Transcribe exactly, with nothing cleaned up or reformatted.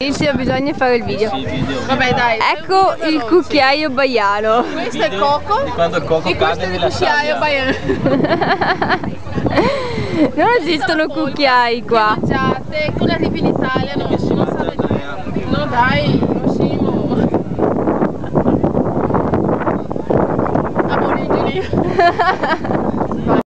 Inizia, bisogna fare il video. Vabbè dai. Ecco il cucchiaio baiano. Questo è il coco. Di quando il coco E questo cade è il nella cucchiaio sabbia. baiano. Non esistono cucchiai qua. Mangiate, con la tipi in Italia non si sa. No dai, lo scimo. Aborigini.